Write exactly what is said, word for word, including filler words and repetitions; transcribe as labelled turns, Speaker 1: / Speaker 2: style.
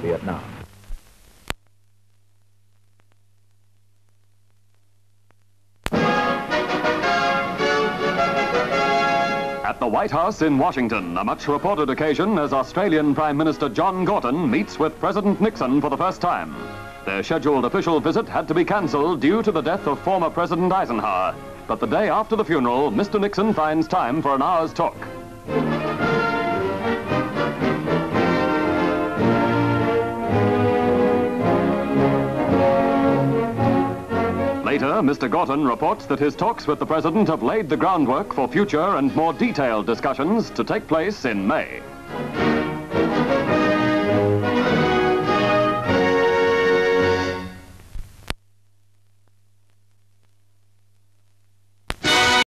Speaker 1: Vietnam.
Speaker 2: At the White House in Washington, a much-reported occasion as Australian Prime Minister John Gorton meets with President Nixon for the first time. Their scheduled official visit had to be cancelled due to the death of former President Eisenhower. But the day after the funeral, Mister Nixon finds time for an hour's talk. Later, Mister Gorton reports that his talks with the President have laid the groundwork for future and more detailed discussions to take place in May.